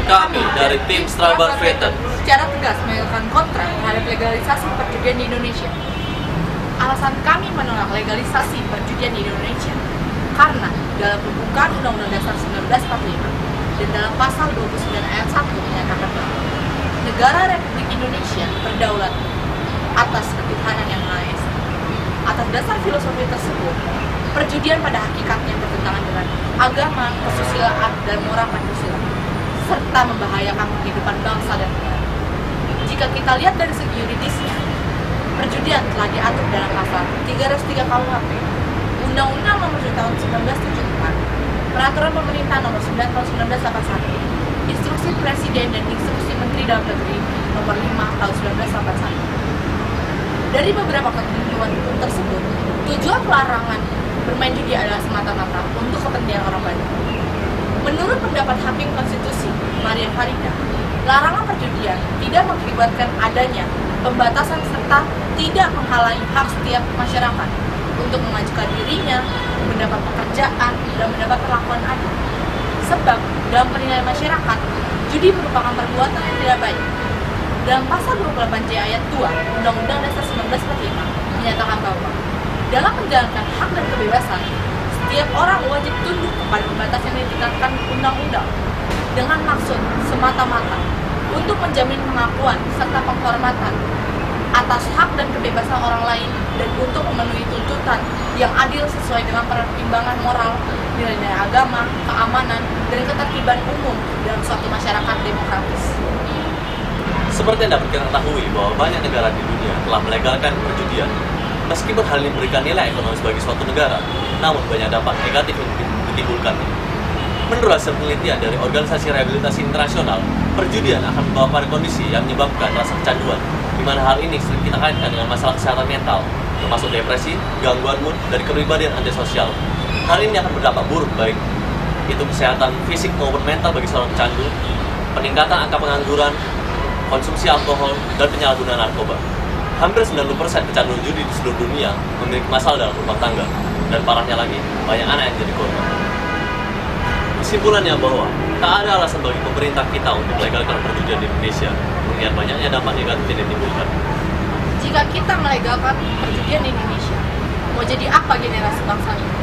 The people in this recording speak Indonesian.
Kami dari tim Strabag Veteran secara tegas menyatakan kontra terhadap legalisasi perjudian di Indonesia. Alasan kami menolak legalisasi perjudian di Indonesia karena dalam pembukaan Undang-Undang Dasar 1945 dan dalam pasal 29 ayat 1 menyatakan bahwa negara Republik Indonesia berdaulat atas ketuhanan yang Maha Esa. Atas dasar filosofi tersebut, perjudian pada hakikatnya bertentangan dengan agama, kesusilaan, dan moral Pancasila, serta membahayakan kehidupan bangsa dan negara. Jika kita lihat dari segi yuridisnya, perjudian telah diatur dalam pasal 303 KUHP, Undang-Undang Nomor 7 Tahun 1974, Peraturan Pemerintah Nomor 9 Tahun 1981, Instruksi Presiden dan Instruksi Menteri Dalam Negeri Nomor 5 Tahun 1981. Dari beberapa ketentuan hukum tersebut, tujuan pelarangan bermain judi adalah semata-mata untuk kepentingan orang banyak. Menurut pendapat Hakim Konstitusi Maria Farida, larangan perjudian tidak mengakibatkan adanya pembatasan serta tidak menghalangi hak setiap masyarakat untuk mengajukan dirinya, mendapat pekerjaan, dan mendapat perlakuan adil. Sebab, dalam penilaian masyarakat, judi merupakan perbuatan yang tidak baik. Dalam pasal 28C ayat 2 Undang-Undang Dasar 1945 menyatakan bahwa dalam menjalankan hak dan kebebasan, setiap orang wajib tunduk kepada pembatasan yang ditetapkan undang-undang dengan maksud semata-mata untuk menjamin pengakuan serta penghormatan atas hak dan kebebasan orang lain dan untuk memenuhi tuntutan yang adil sesuai dengan pertimbangan moral, nilai-nilai agama, keamanan, dan ketertiban umum dalam suatu masyarakat demokratis. Seperti yang dapat kita ketahui bahwa banyak negara di dunia telah melegalkan perjudian. Meskipun hal ini memberikan nilai ekonomis bagi suatu negara, namun banyak dampak negatif yang ditimbulkannya. Menurut hasil penelitian dari Organisasi Rehabilitasi Internasional, perjudian akan membawa pada kondisi yang menyebabkan rasa kecanduan, di mana hal ini sering kita kaitkan dengan masalah kesehatan mental, termasuk depresi, gangguan mood, dan kepribadian antisosial. Hal ini akan berdampak buruk baik itu kesehatan fisik maupun mental bagi seorang pecandu, peningkatan angka pengangguran, konsumsi alkohol, dan penyalahgunaan narkoba. Hampir 90% pecandu judi di seluruh dunia memiliki masalah dalam rumah tangga, dan parahnya lagi, banyak anak yang jadi korban. Kesimpulannya bahwa tak ada alasan bagi pemerintah kita untuk melegalkan perjudian di Indonesia, mengingat banyaknya dampak negatif yang ditimbulkan. Jika kita melegalkan perjudian di Indonesia, mau jadi apa generasi bangsa ini?